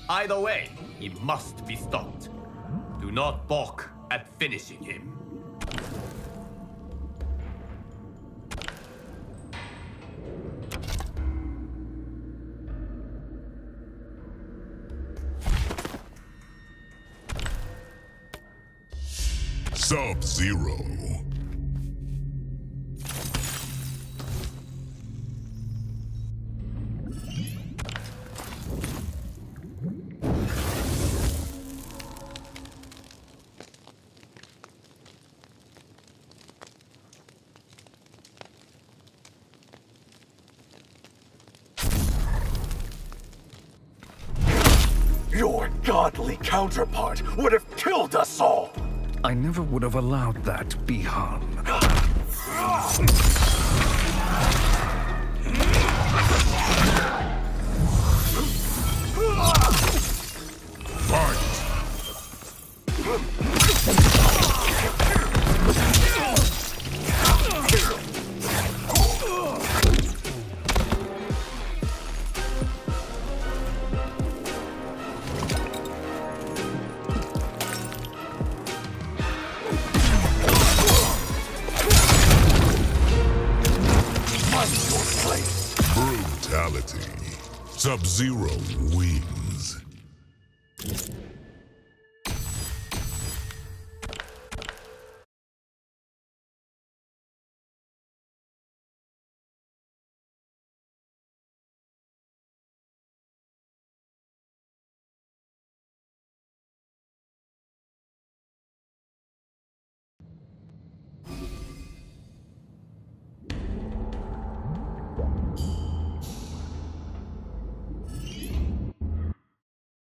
Either way, he must be stopped. Do not balk at finishing him. Sub-Zero. Your godly counterpart would have killed us all! I never would have allowed that, Bihan. Brutality. Sub-Zero wins.